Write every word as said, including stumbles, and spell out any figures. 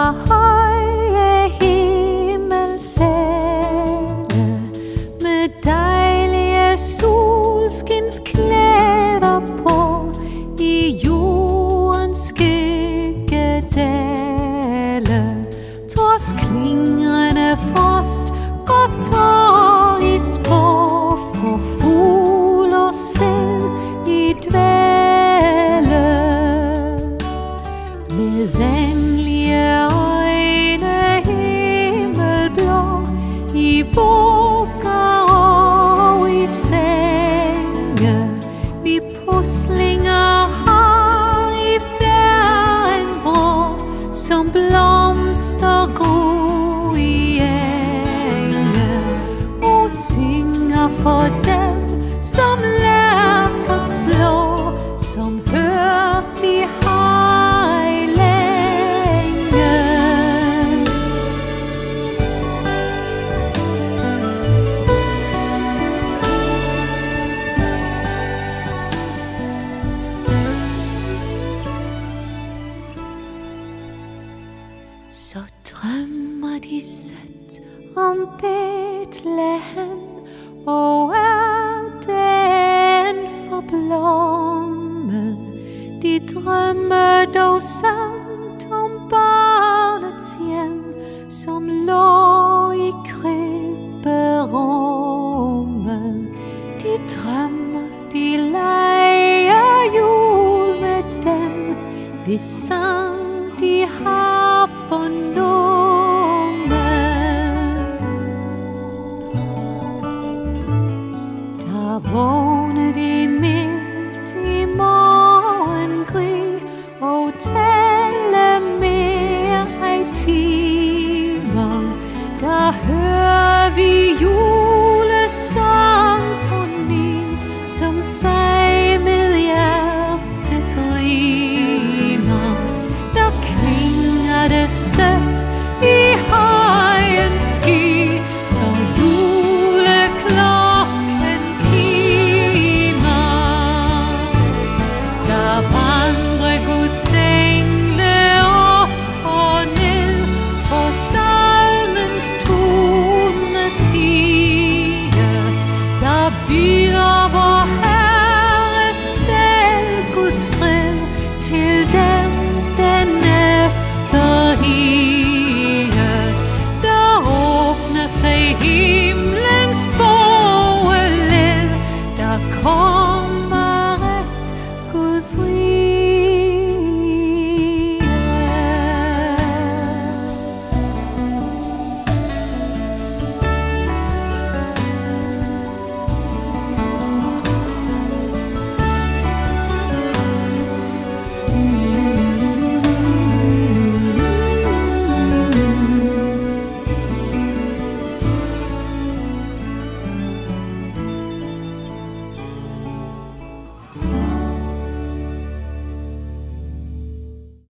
høje himmelsale med dejlige solskinsklæder på i jordens skyggedale. Trods klingrende frost og tår i spår for fugl og sæd i dvale. Med venlige øjne himmelblå i vugger og i senge, vi puslinger har i verden vrå, som blomster gro i enge, og synger for dem, som lærker slå, som hørt de har i længe. Så drømmer de sødt om Betlehem, og er den forblommet. De drømmer dog sandt om barnets hjem, som lå i krybberummet. De drømmer, de leger jul med dem, hvis sang de har for nu.